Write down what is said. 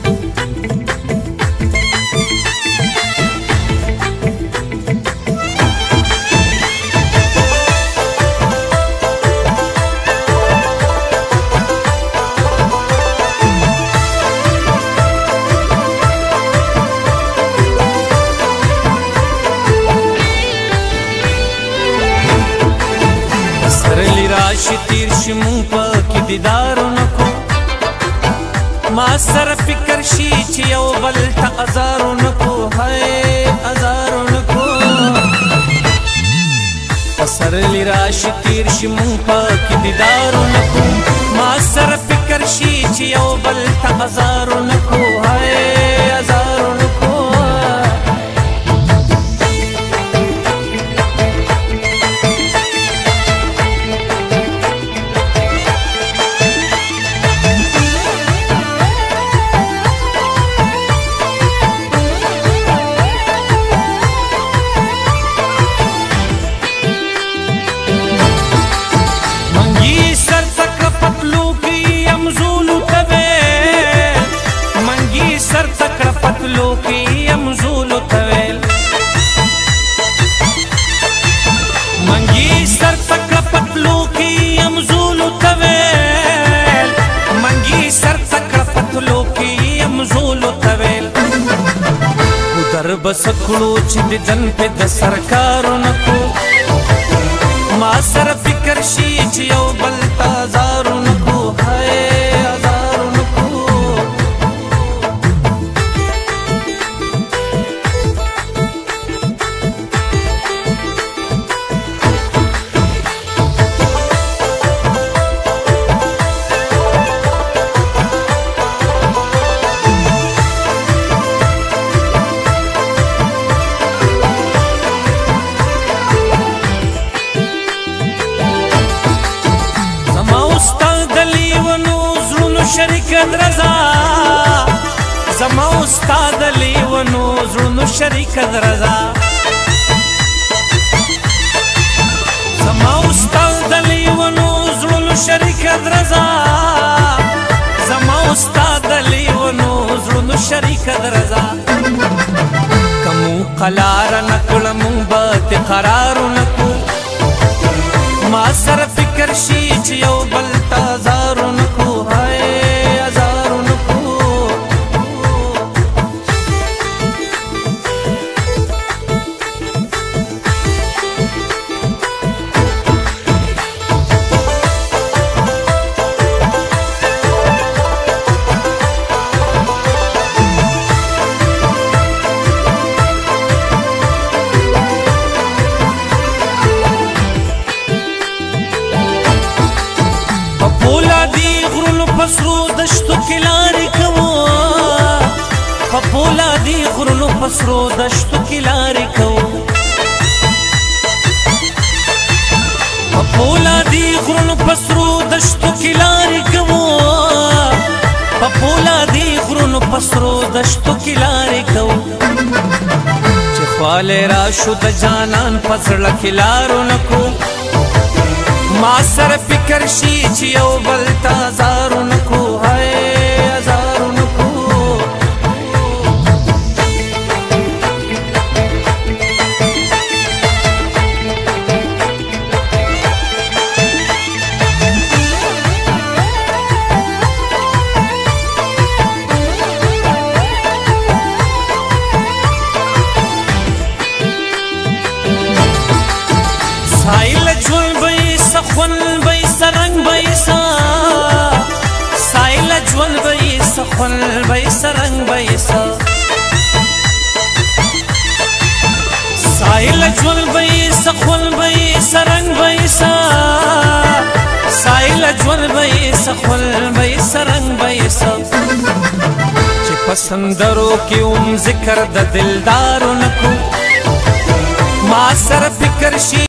راشي تیر شي مونږ پکې دیدارونه کو ما سره فکر شي چې یو بل ته ازارونه کو هی ازارونه کو پسرلی راشي تیر شي مونږ پکې دیدارونه کو ما سره فکر شي چې یو بل ته ازارونه کو هی ازارونه کو بس کړو چې د جن په د سرکارونه کو ما سره فکر شي چې یو بل تازارونه کو هي ازارونه کو شریک درزا زما استاد لیونو زړونو شریک درزا زما استاد لیونو زړونو شریک درزا زما استاد لیونو زړونو شریک درزا کمو قلار نکړم بات قرار نکو ما سره فکر شي چې یو بل تازار نکو پسرو دشتو کلاری کوو پپولا دی غرونو پسرو دشتو کلاری کوو پپولا دی غرونو پسرو دشتو کلاری کوو پپولا دی غرونو پسرو دشتو کلاری کوو چې خواله راشو د جانان پسړه کلارو نکو ما سره فکر شي چې یو بل تازارو نکو هی ازارو نکو سایل جون خون بای سرنگ بای سا سایل جون بای سخون بای سرنگ بای سا سایل جون بای سخون بای سرنگ بای سا سایل جون بای سخون بای سرنگ بای سا چې پسندرو کې ذکر د دلدارو نکو ما سره فکر شي